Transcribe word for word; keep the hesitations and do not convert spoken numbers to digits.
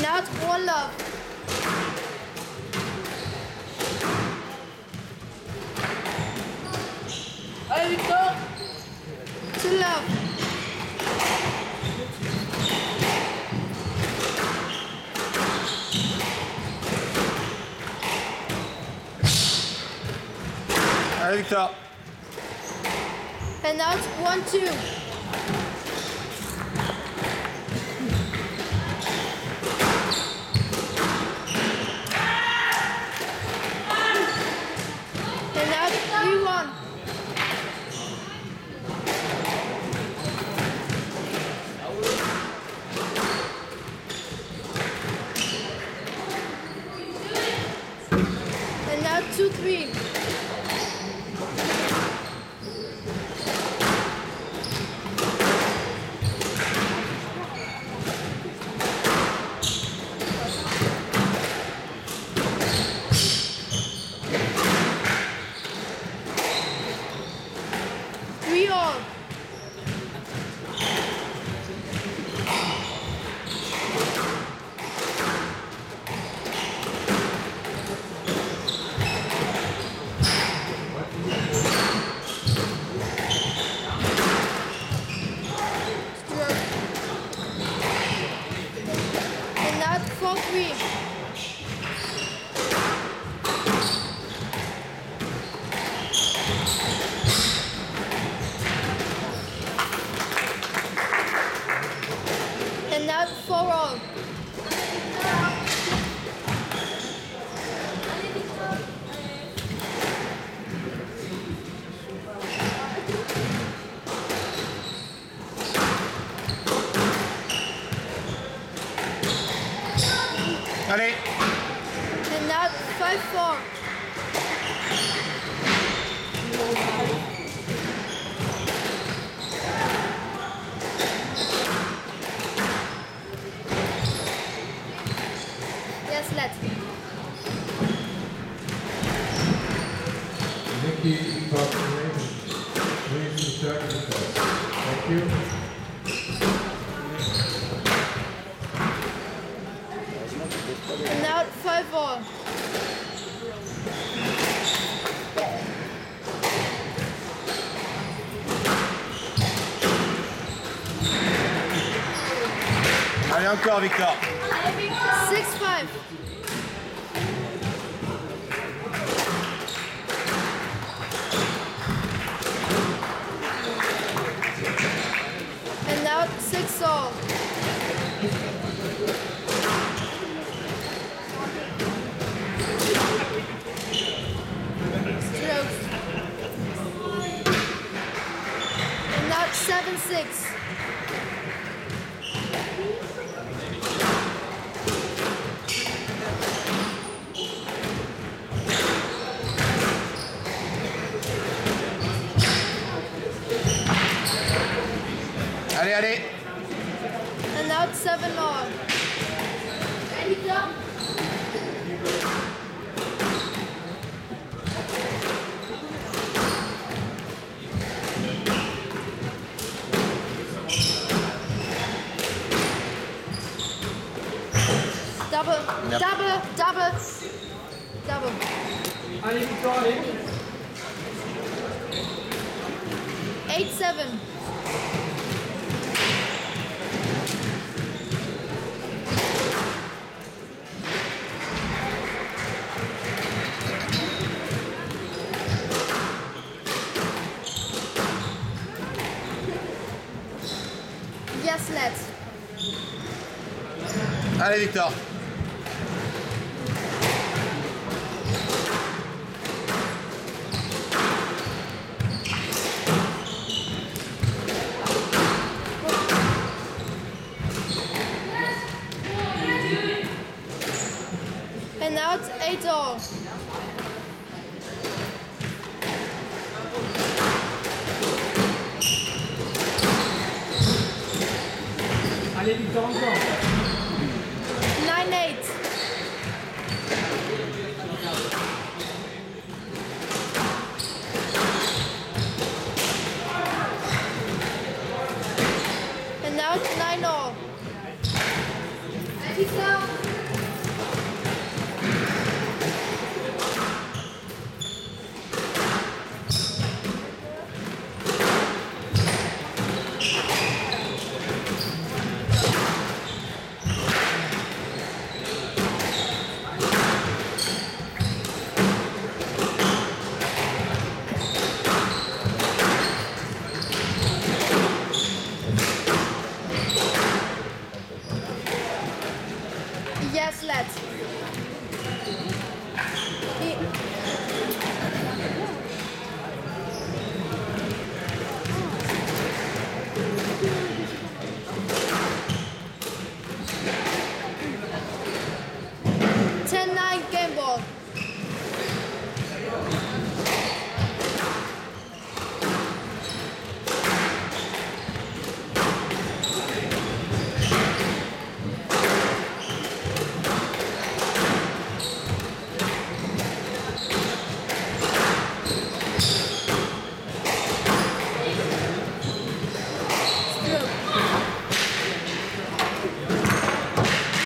now it's one love. Allez Victor. Two love. Allez Victor. And now it's one two. And now it's three one. And now two three. Three all. And now it's four three. And now it's four all. Allez. And now it's five four. Yes, let's. Nikki Buckingham, please return to the test. Thank you. And now it's five all. Allez encore Victor. Six five. And now it's six all. Close. And now it's seven six. Allez, allez. And now it's seven all. Double, Yep. double, double, double. Allez Victor, allez. Eight seven. Yes, let's. Allez Victor. And now it's eight all. Allez Victor encore. Nine eight. And now it's nine all. Victor.